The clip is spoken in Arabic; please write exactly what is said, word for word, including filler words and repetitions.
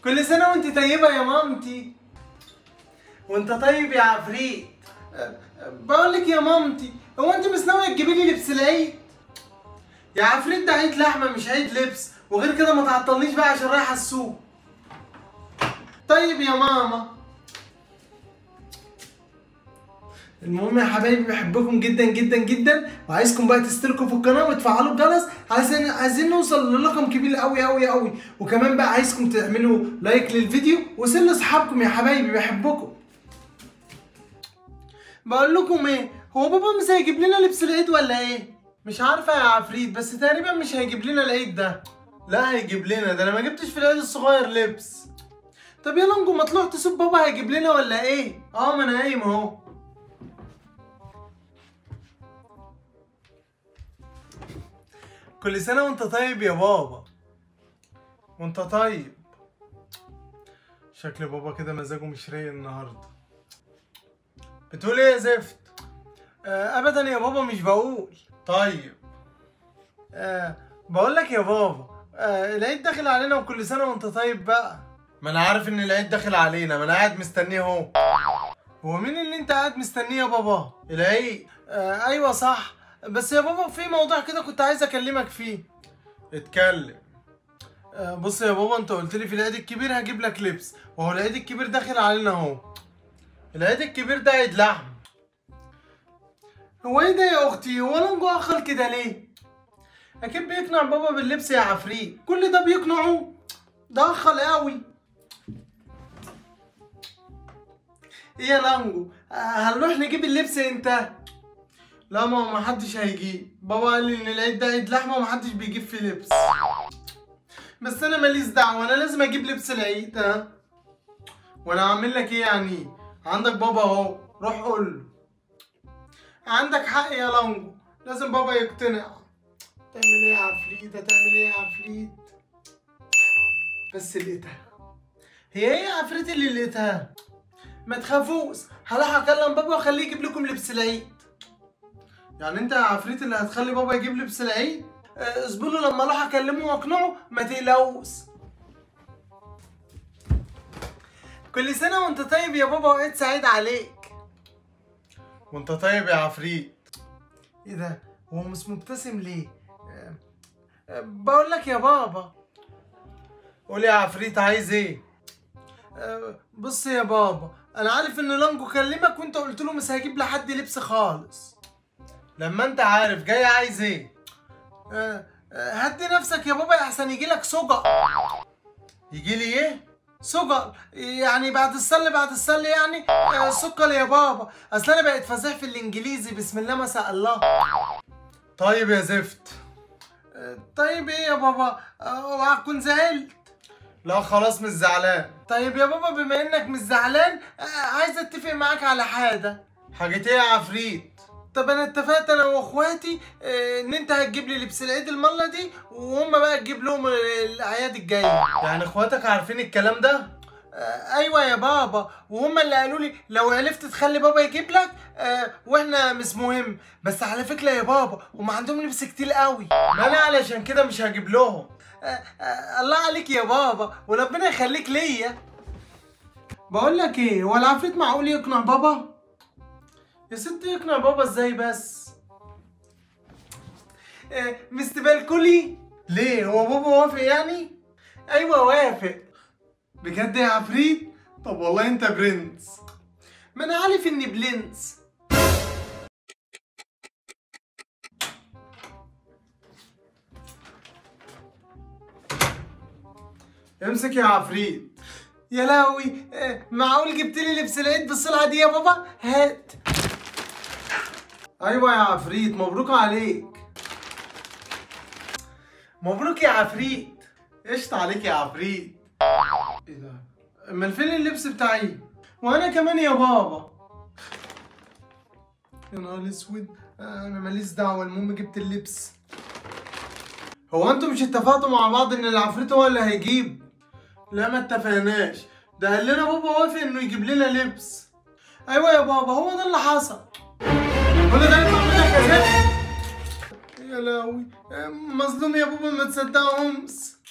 كل سنة وانت طيبة يا مامتي. وانت طيب يا عفريت. بقولك يا مامتي، هو انت مش ناوية تجيبي لي لبس العيد؟ يا عفريت ده عيد لحمة مش عيد لبس، وغير كده ما تعطلنيش بقى عشان رايحة السوق. طيب يا ماما. المهم يا حبايبي، بحبكم جدا جدا جدا، وعايزكم بقى تشتركوا في القناه وتفعلوا الجرس عشان عايزين نوصل لرقم كبير قوي قوي قوي. وكمان بقى عايزكم تعملوا لايك للفيديو وسيبوا لاصحابكم يا حبايبي، بحبكم. بقول لكم ايه، هو بابا مش هيجيب لنا لبس العيد ولا ايه؟ مش عارفه يا عفريت، بس تقريبا مش هيجيب لنا العيد ده. لا هيجيب لنا، ده انا ما جبتش في العيد الصغير لبس. طب يلا نجوا ما طلعوا تشوف بابا هيجيب لنا ولا ايه؟ اه ما انا قايم اهو. كل سنة وانت طيب يا بابا. وانت طيب. شكل بابا كده مزاجه مش رايق النهارده. بتقول ايه يا زفت؟ آه ابدا يا بابا مش بقول. طيب. آه بقول لك يا بابا، آه العيد داخل علينا وكل سنة وانت طيب بقى. ما انا عارف ان العيد داخل علينا، ما انا قاعد مستنيه اهو. هو مين اللي انت قاعد مستنيه يا بابا؟ العيد. آه ايوه صح، بس يا بابا في موضوع كده كنت عايز اكلمك فيه. اتكلم. آه بص يا بابا، انت قلت لي في العيد الكبير هجيب لك لبس، وهو العيد الكبير داخل علينا اهو. العيد الكبير ده عيد لحم. هو ايه ده يا اختي؟ هو انا جوه اخر كده ليه؟ اكيد بيقنع بابا باللبس يا عفريت، كل ده بيقنعه؟ ده اخل قوي. ايه يا لانجو، آه هنروح نجيب اللبس امتى؟ لا ما ما حدش هيجيب، بابا قال لي ان العيد ده عيد لحمه ومحدش بيجيب فيه لبس. بس انا ماليش دعوه، انا لازم اجيب لبس العيد. ها وانا اعمل لك ايه يعني؟ عندك بابا اهو، روح قول له. عندك حق يا لانجو، لازم بابا يقتنع. تعمل ايه يا عفريت؟ هتعمل ايه يا عفريت؟ بس لقيتها. هي ايه يا عفريت اللي لقيتها؟ ما تخافوش، هروح اكلم بابا واخليه يجيب لكم لبس العيد. يعني انت يا عفريت اللي هتخلي بابا يجيب لبس العيد؟ اصبروا لما اروح اكلمه واقنعه، ما تقلقوش. كل سنة وانت طيب يا بابا وعيد سعيد عليك. وانت طيب يا عفريت. ايه ده؟ هو مش مبتسم ليه؟ أه أه بقول لك يا بابا. قول يا عفريت عايز ايه؟ أه بص يا بابا، انا عارف ان لانجو كلمك وانت قلت له مش هجيب لحد لبس خالص. لما انت عارف جاي عايز ايه؟ أه أه هدي نفسك يا بابا احسن يجيلك سجق. يجي لي ايه؟ سجر يعني بعد السل بعد السل يعني. آه سكر يا بابا، اصل انا بقيت فظيع في الانجليزي، بسم الله ما شاء الله. طيب يا زفت. آه طيب ايه يا بابا؟ اوعى تكون زعلت. لا خلاص مش زعلان. طيب يا بابا بما انك مش زعلان، آه عايز اتفق معاك على حاجه. حاجة ايه يا عفريت؟ طب انا اتفقت انا واخواتي اه ان انت هتجيب لي لبس العيد المره دي، وهم بقى تجيب لهم الاعياد الجايه. يعني اخواتك عارفين الكلام ده؟ اه ايوه يا بابا، وهم اللي قالوا لي لو عرفت تخلي بابا يجيب لك اه واحنا مش مهم. بس على فكره يا بابا هم عندهم لبس كتير قوي، ما انا علشان كده مش هجيب لهم. اه اه الله عليك يا بابا، وربنا يخليك ليا. بقول لك ايه، هو العفريت معقول يقنع بابا؟ يا ست يقنع بابا ازاي بس؟ آه مستبال كلي؟ ليه؟ هو بابا وافق يعني؟ ايوه وافق. بجد يا عفريت؟ طب والله انت برنس. ما انا عارف اني برنس. امسك يا عفريت. يا لهوي، آه معقول جبت لي لبس العيد بالسرعه دي يا بابا؟ هات. ايوه يا عفريت، مبروك عليك. مبروك يا عفريت. قشطة عليك يا عفريت. ايه ده؟ امال فين اللبس بتاعي؟ وانا كمان يا بابا. يا نهار اسود، انا ماليش دعوة، المهم جبت اللبس. هو انتوا مش اتفقتوا مع بعض ان العفريت هو اللي هيجيب؟ لا ما اتفقناش، ده قال لنا بابا وافق انه يجيب لنا لبس. ايوه يا بابا هو ده اللي حصل. كل ده يطلع منك يا زفت؟ يا لهوي، مظلوم يا بابا ما تصدقهمش.